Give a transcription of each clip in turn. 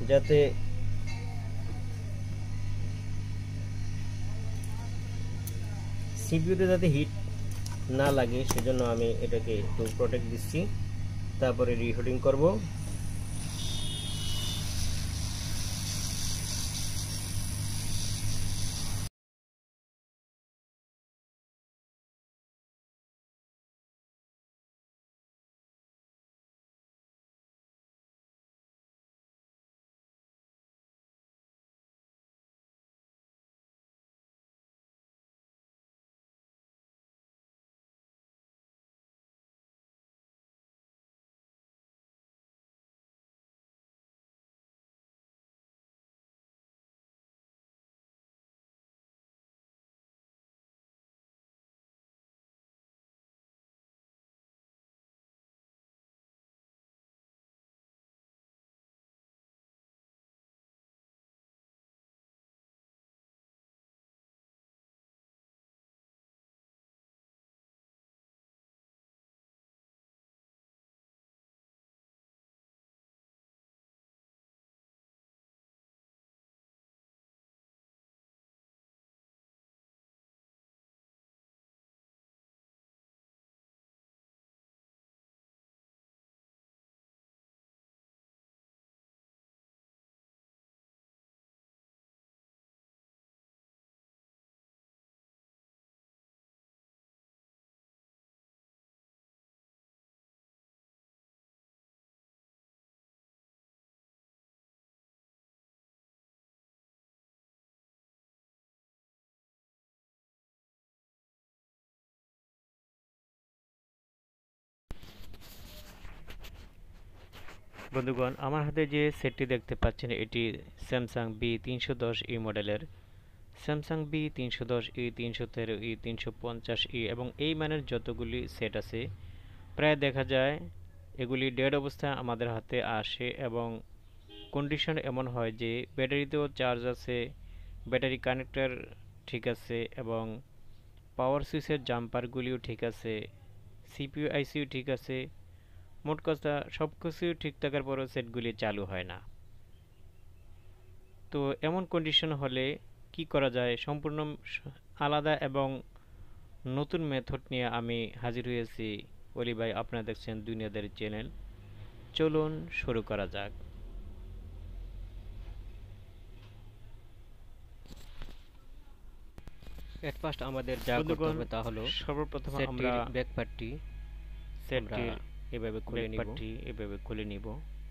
যাতে সিপিইউতে যাতে হিট না লাগে সেজন্য আমি এটাকে একটু প্রোটেক্ট দিচ্ছি। তারপরে রিহুটিং করব। বন্ধুগণ, আমার হাতে যে সেটটি দেখতে পাচ্ছেন এটি স্যামসাং B310E মডেলের। স্যামসাং B310E, 313E, 350E এবং এই মানের যতগুলি সেট আছে প্রায় দেখা যায় এগুলি ডেড অবস্থায় আমাদের হাতে আসে এবং কন্ডিশন এমন হয় যে ব্যাটারিতেও চার্জ আছে, ব্যাটারি কানেক্টর ঠিক আছে এবং পাওয়ার সুইচের জাম্পারগুলিও ঠিক আছে, সিপিইউ আইসিও ঠিক আছে। মোট কথা সব কিছুই ঠিক থাকার পরও সেটগুলি চালু হয় না। তো এমন কন্ডিশন হলে কি করা যায়, সম্পূর্ণ আলাদা এবং নতুন মেথড নিয়ে আমি হাজির হয়েছি। অলি ভাই, আপনারা দেখছেন দুনিয়াদারি চ্যানেল। চলুন শুরু করা যাক। এট ফার্স্ট আমাদের যা করতে হবে তা হলো সর্বপ্রথম আমরা সেটটির এভাবে খুলে নিব।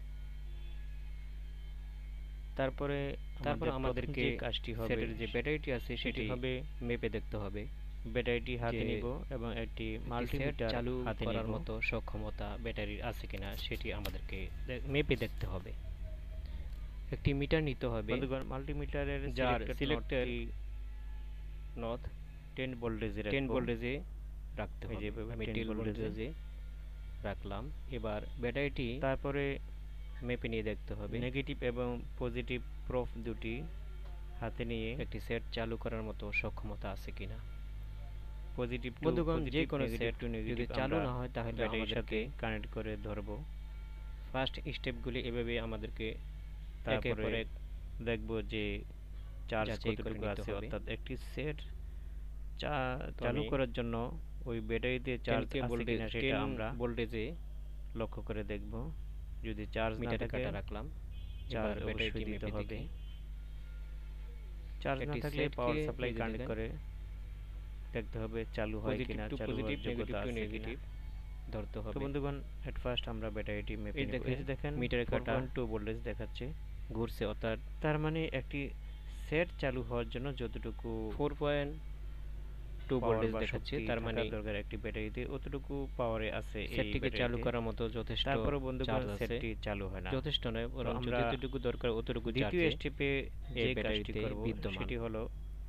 তারপরে আমাদেরকে কাজটি হবে সেটের যে ব্যাটারিটি আছে সেটি হবে মেপে দেখতে হবে ব্যাটারিটি হাতে নিব এবং একটি মাল্টিমিটার চালু হাতে করার নিব। মতো সক্ষমতা ব্যাটারির আছে কিনা সেটি আমাদেরকে মেপে দেখতে হবে। একটি মিটার নিতে হবে বন্ধুগণ, মাল্টিমিটারের যার সিলেক্টেড নট 10 ভোল্টেজে 10 ভোল্টেজে রাখতে এই হবে। যে আমি 10 10 ভোল্টেজে রাখলাম। এবার ব্যাটারিটি তারপরে মেপে নিয়ে দেখতে হবে নেগেটিভ এবং পজিটিভ প্রোব দুটি হাতে নিয়ে একটি সেট চালু করার মতো সক্ষমতা আছে কিনা। পজিটিভ টু বন্ধুগণ, যে কোনো নেগেটিভ সেট টু নেগেটিভ যদি চালু না হয় তাহলে ব্যাটারির সাথে আমাদেরকে কানেক্ট করে ধরব। ফার্স্ট স্টেপগুলি এভাবে আমাদেরকে তারপরে দেখব যে চার্জ যাচাই করে কতটুকু নিতে আছে, হবে। অর্থাৎ একটি সেট চালু করার জন্য ওই ব্যাটারিতে চার্জ আছে কিনা সেটা আমরা ভোল্টেজে লক্ষ্য করে দেখব। যদি চার্জ না মিটারে থাকে কাটা রাখলাম। চার্জ এবার অবশ্যই ব্যাটারিটি দিতে মেপে হবে। দেখি। চার্জ না একটি থাকলে সেটকে পাওয়ার সাপ্লাই এই যে কানেক্ট দেখেন, করে দেখতে হবে চালু হয় কিনা, চালু হওয়ার যোগ্যতা আছে কিনা ধরতে তো হবে। বন্ধুগণ, এট ফার্স্ট আমরা ব্যাটারিটি মেপে নেব। এই যে দেখেন মিটারে কাটা 4.2 ভোল্টেজ দেখাচ্ছে, ঘুরছে, অর্থাৎ তার মানে একটি সেট চালু হওয়ার জন্য যতটুকু 4.2 ভোল্টেজ দেখাচ্ছে, তার মানে দরকার একটি ব্যাটারিতে অতটুকু পাওয়ারে আছে এই সেটটিকে চালু করার মতো যথেষ্ট তারপরে বন্ধুগণ চার্জ আছে। সেটটি চালু হয় না, যথেষ্ট নয়, বরং আমরা যতটুকু দরকার অতটুকু দ্বিতীয় চার্জে স্টেপে যে কাজটি করব সেটি হলো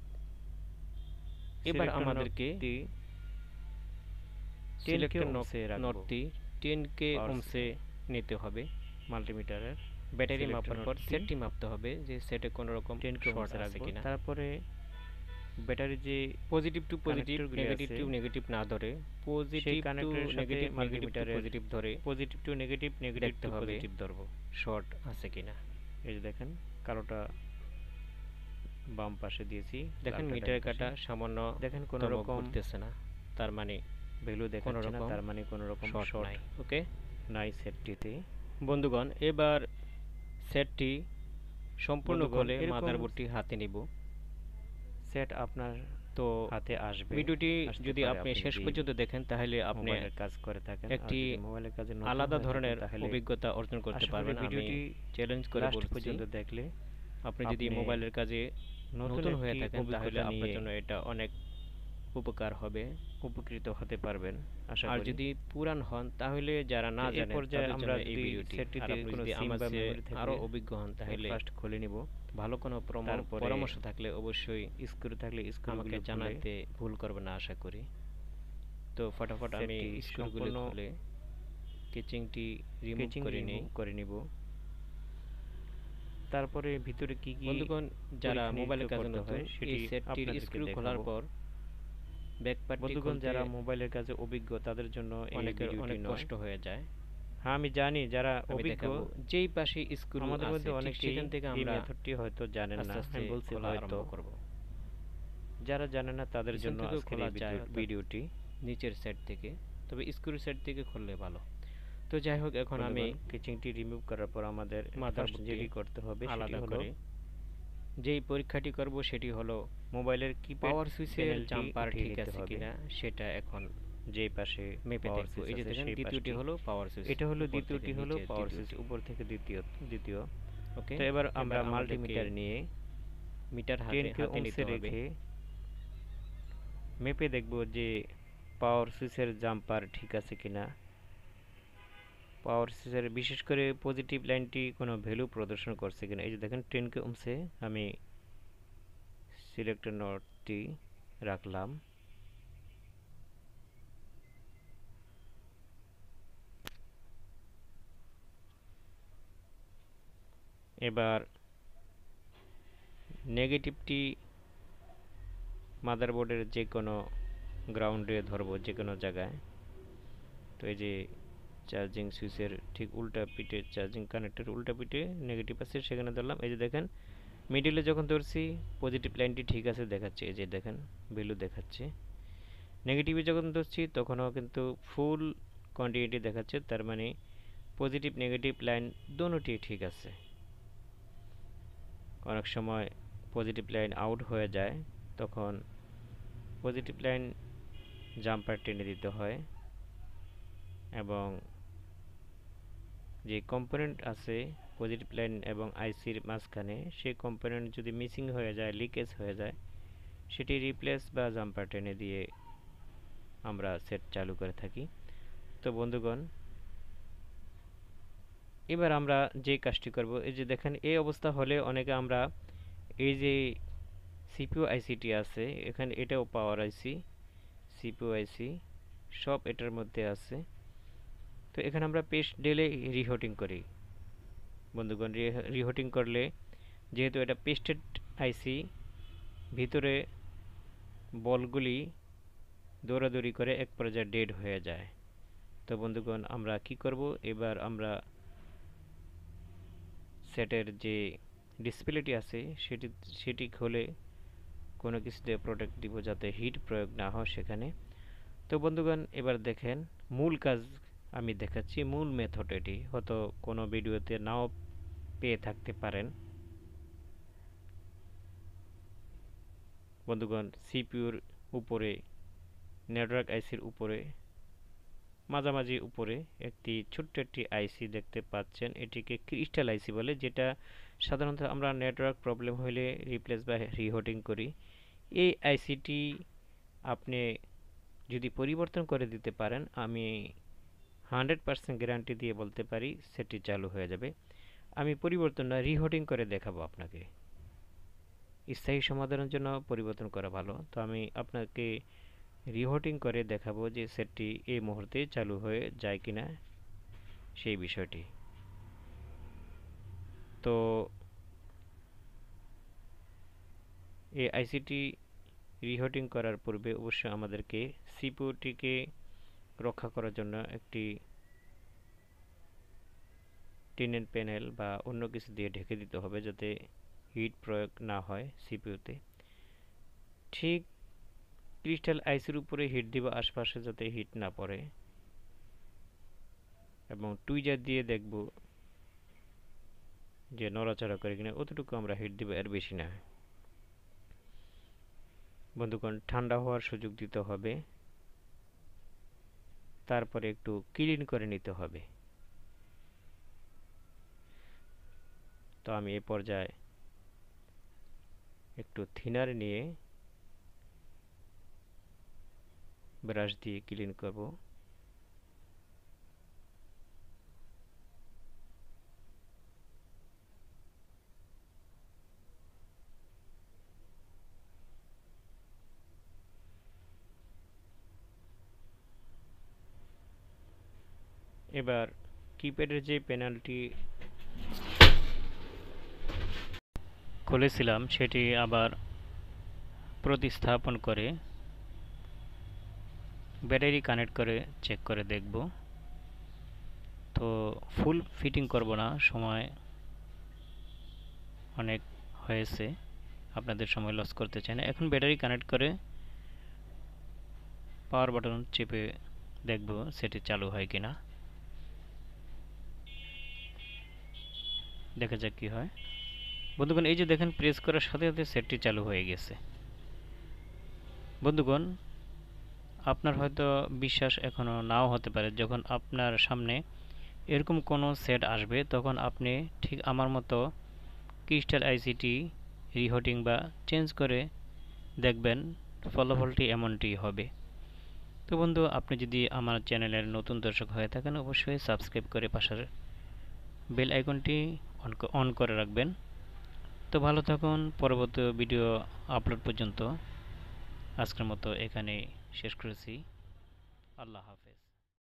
এবার আমাদেরকে সিলেক্টর নটটি 10K ওহমসে নিতে হবে। মাল্টিমিটারের ব্যাটারি মাপার পর সেটটি মাপতে হবে যে সেটে কোনো রকম 10K শর্ট ওহমসে আছে কিনা। তারপরে ব্যাটারি যে পজিটিভ টু পজিটিভ, কানেক্টরগুলি নেগেটিভ আছে টু নেগেটিভ না ধরে সেই পজিটিভ টু কানেক্টরের সাথে নেগেটিভ, নেগেটিভ টু মাল্টিমিটারের পজিটিভ ধরে পজিটিভ টু নেগেটিভ, নেগেটিভ দেখতে টু হবে পজিটিভ ধরব। শর্ট আছে কিনা। এই যে দেখেন কালোটা বাম পাশে দিয়েছি, দেখেন লালটা ডান মিটারের পাশে। কাঁটা সামান্য দেখেন কোনো চমক রকম ঘুরতেছে না, তার মানে ভ্যালু কোনো দেখাচ্ছে না, রকম তার মানে কোনো রকম শর্ট শর্ট নাই। ওকে নাই সেটটিতে। বন্ধুগণ, এবার সেটটি সম্পূর্ণ বন্ধুগণ খুলে এরকম মাদারবোর্ডটি হাতে নিব। সেট আপনার তো হাতে আসবে, ভিডিওটি আসতে যদি পারে আপনি আপনি শেষ যদি পর্যন্ত দেখেন তাহলে আপনি মোবাইলের কাজ করে থাকেন। আর একটি যদি মোবাইলের কাজে নতুন আলাদা হয়ে থাকেন ধরনের তাহলে অভিজ্ঞতা অর্জন করতে আশা করি পারবেন। আমি ভিডিওটি চ্যালেঞ্জ করে লাস্ট বলছি, পর্যন্ত দেখলে আপনি যদি আপনি মোবাইলের কাজে নতুন নতুন হয়ে একটি থাকেন তাহলে অভিজ্ঞতা আপনার নিয়ে জন্য এটা অনেক উপকার হবে। উপকৃত হতে পারবেন আশা আর করি। যদি পুরান হন তাহলে যারা না তো এই জানেন পর্যায়ে তাদের আমরা জন্য এই যদি ভিডিওটি। আর সেটটিতে আপনি কোনো যদি সিম আমার বা চেয়ে মেমরি থাকে আরো অভিজ্ঞ হন তাহলে ফার্স্ট খুলে নিব। ভালো কোনো তারপরে পরামর্শ থাকলে অবশ্যই স্ক্রু থাকলে আমাকে স্ক্রুগুলো খুলে জানাতে ভুল করবে না আশা করি। তো ফটাফট আমি সেটটি স্ক্রুগুলো সম্পূর্ণ খুলে কেচিংটি রিমুভ কেচিং করে নেই। রিমুভ করে নিব। তারপরে ভিতরে কি কি বন্ধুগণ, যারা পরীক্ষা মোবাইলের নিরীক্ষা কাজে করতে নতুন হয় এই সেটি সেটটির আপনাদেরকে স্ক্রু খোলার দেখাবো। পর ব্যাক পার্টটি বন্ধুগণ খুলতে যারা মোবাইলের কাজে অভিজ্ঞ তাদের জন্য এই অনেকের ভিডিওটি অনেক নয়। কষ্ট হয়ে যায়। হ্যাঁ আমি জানি যারা আমি অভিজ্ঞ দেখাবো যেই পাশে স্ক্রু আমাদের আছে মধ্যে ঠিক অনেকেই সেখান থেকে এই আমরা মেথডটি হয়তো জানেন না। আস্তে আস্তে আমি বলছি খোলা হয়তো, আরম্ভ করব। যারা জানে না তাদের পিছন জন্য থেকেও আজকের খোলা এই যায় অর্থাৎ ভিডিওটি। নিচের সাইড থেকে, তবে স্ক্রু সাইড থেকে খুললে ভালো। তো যাই হোক, এখন আমি কেচিংটি রিমুভ করার পর আমাদের ফার্স্ট মাদারবোর্ডটি যেটি করতে হবে সেটি আলাদা হলো করে যেই পরীক্ষাটি করব সেটি হলো মোবাইলের কিপ্যাড পাওয়ার সুইচের প্যানেলটি জাম্পার উঠিয়ে ঠিক নিতে আছে হবে। কিনা সেটা এখন যেই পাশে মেপে পাওয়ার দেখবো। সুইচ এই যে আছে দেখেন সেই দ্বিতীয়টি পাশটি। হলো পাওয়ার সুইচ, এটা হলো উপর দ্বিতীয়টি থেকে হলো নিচে পাওয়ার সুইচ, দ্বিতীয়টি। উপর থেকে দ্বিতীয়। ওকে, তো এবার আমরা আমাদেরকে মাল্টিমিটার নিয়ে মিটার 10 কে হাতে নিতে ওহমসে হবে। রেখে মেপে দেখব যে পাওয়ার সুইচের জাম্পার ঠিক আছে কিনা। পাওয়ার সুইচের বিশেষ করে পজিটিভ লাইনটি কোনো ভ্যালু প্রদর্শন করছে কিনা। এই যে দেখেন 10 কে ওহমসে আমি সিলেক্টর নটটি রাখলাম। এবার নেগেটিভটি মাদারবোর্ডের যে কোনো গ্রাউন্ডে ধরবো, যে কোনো জায়গায়। তো এই যে চার্জিং সুইচের ঠিক উল্টা পিঠে, চার্জিং কানেক্টর উল্টা পিঠে নেগেটিভ আছে সেখানে ধরলাম। এই যে দেখেন মিডিলে যখন ধরছি পজিটিভ লাইনটি ঠিক আছে দেখাচ্ছে, এই যে দেখেন ভ্যালু দেখাচ্ছে। নেগেটিভে যখন ধরছি তখনও কিন্তু ফুল কোয়ান্টিটি দেখাচ্ছে, তার মানে পজিটিভ নেগেটিভ লাইন দোনোটি ঠিক আছে। অনেক সময় পজিটিভ লাইন আউট হয়ে যায়, তখন পজিটিভ লাইন জাম্পার টেনে দিতে হয়, এবং যে কম্পোনেন্ট আছে পজিটিভ লাইন এবং আইসির মাঝখানে সেই কম্পোনেন্ট যদি মিসিং হয়ে যায়, লিকেজ হয়ে যায়, সেটি রিপ্লেস বা জাম্পার টেনে দিয়ে আমরা সেট চালু করে থাকি। তো বন্ধুগণ, এবার আমরা যে কাজটি করব, এই যে দেখেন এই অবস্থা হলে অনেকে আমরা এই যে সিপিইউ আইসিটি আছে এখানে, এটাও পাওয়ার আইসি, সিপিইউ আইসি সব এটার মধ্যে আছে। তো এখানে আমরা পেস্ট ডেলে রিহোটিং করি। বন্ধুগণ, রিহোটিং করলে যেহেতু এটা পেস্টেড আইসি, ভিতরে বলগুলি দৌড়াদৌড়ি করে এক পর্যায়ে ডেড হয়ে যায়। তো বন্ধুগণ, আমরা কি করব, এবার আমরা সেটের যে ডিসপ্লেটি আছে সেটি খুলে কোনো কিছুতে প্রোটেক্ট দিব যাতে হিট প্রয়োগ না হয় সেখানে। তো বন্ধুগণ, এবার দেখেন মূল কাজ আমি দেখাচ্ছি, মূল মেথড এটি হয়তো কোনো ভিডিওতে নাও পেয়ে থাকতে পারেন। বন্ধুগণ, সিপিইউর উপরে, নেটওয়ার্ক আইসির উপরে, মাঝামাঝি উপরে ছোট্ট একটি আইসি দেখতে পাচ্ছেন। এটিকে ক্রিস্টাল আইসি বলে, যেটা সাধারণত আমরা নেটওয়ার্ক প্রবলেম হলে রিপ্লেস বা রিহোটিং করি। এই আইসিটি আপনি যদি পরিবর্তন করে দিতে পারেন, আমি 100% গ্যারান্টি দিয়ে বলতে পারি সেটি চালু হয়ে যাবে। আমি পরিবর্তন না, রিহোটিং করে দেখাবো আপনাকে। স্থায়ী সমাধানের জন্য পরিবর্তন করা ভালো। তো আমি আপনাকে রিহোটিং করে দেখাবো যে সেটটি এই মুহূর্তে চালু হয়ে যায় কিনা সেই বিষয়টি। তো এই আইসিটি রিহোটিং করার পূর্বে অবশ্যই আমাদেরকে সিপিইউটিকে রক্ষা করার জন্য একটি টিনের প্যানেল বা অন্য কিছু দিয়ে ঢেকে দিতে হবে যাতে হিট প্রয়োগ না হয় সিপিইউতে। ঠিক ক্রিস্টাল আইসির উপরে হিট দিব আশপাশে যাতে হিট না পড়ে, এবং টুইজার দিয়ে দেখব যে নড়াচড়া করে কিনা, অতটুকু আমরা হিট দিব, এর বেশি না। বন্ধুগণ, ঠান্ডা হওয়ার সুযোগ দিতে হবে, তারপরে একটু ক্লিন করে নিতে হবে। তো আমি এই পর্যায়ে একটু থিনার নিয়ে ব্রাশ দিয়ে ক্লিন করব। এবার কিপ্যাডের যে প্যানেলটি খুলেছিলাম সেটি আবার প্রতিস্থাপন করে ব্যাটারি কানেক্ট করে চেক করে দেখব। তো ফুল ফিটিং করব না, সময় অনেক হয়েছে, আপনাদের সময় লস করতে চাই না। এখন ব্যাটারি কানেক্ট করে পাওয়ার বাটন চেপে দেখব সেটি চালু হয় কিনা। দেখা যাক কি হয়। বন্ধুগণ, এই যে দেখেন, প্রেস করার সাথে সাথে সেটটি চালু হয়ে গেছে। বন্ধুগণ, আপনার হয়তো বিশ্বাস এখনও নাও হতে পারে, যখন আপনার সামনে এরকম কোনো সেট আসবে তখন আপনি ঠিক আমার মতো ক্রিস্টাল আইসিটি রিহটিং বা চেঞ্জ করে দেখবেন, ফলাফলটি এমনটি হবে। তো বন্ধু, আপনি যদি আমার চ্যানেলের নতুন দর্শক হয়ে থাকেন অবশ্যই সাবস্ক্রাইব করে পাশের বেল আইকনটি অন করে রাখবেন। তো ভালো থাকুন, পরবর্তী ভিডিও আপলোড পর্যন্ত আজকের মতো এখানেই শেষ করেছি। আল্লাহ হাফেজ।